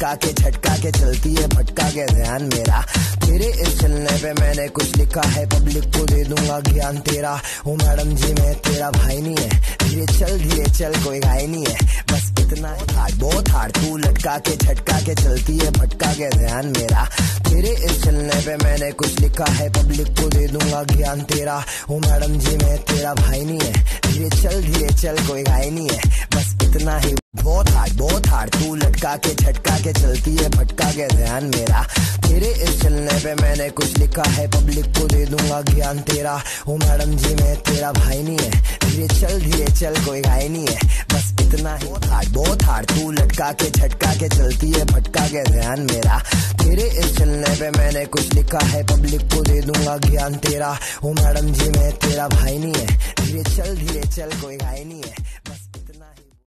लटका के झटका के चलती है भटका के ध्यान मेरा। तेरे इस चलने पे मैंने कुछ लिखा है, पब्लिक को दे दूंगा ज्ञान तेरा। ओ मैडम जी मैं तेरा भाई नहीं है, धीरे चल कोई घाई नहीं है, बस इतना हार्ड बहुत हार्ड। तू लटका के झटका के चलती है भटका के ध्यान मेरा। तेरे इस चलने पे मैंने कुछ लिखा है, पब्लिक को दे दूंगा ज्ञान तेरा। ओ मैडम जी मैं तेरा भाई नहीं है, धीरे चल कोई घाई नहीं है, बस इतना ही। बहुत हार्ड तू लटका के झटका के चलती है भटका के ध्यान मेरा। तेरे इस चलने पे मैंने कुछ लिखा है, पब्लिक को दे दूंगा ज्ञान तेरा। ओ मैडम जी मैं तेरा भाई नहीं है, धीरे चल कोई घाई नहीं है, बस इतना ही। बहुत हार्ड तू लटका के झटका के चलती है भटका के ध्यान मेरा। तेरे इस चलने पे मैंने कुछ लिखा है, पब्लिक को दे दूंगा ज्ञान तेरा। ओ मैडम जी मैं तेरा भाई नहीं है, धीरे चल कोई घाई नहीं है।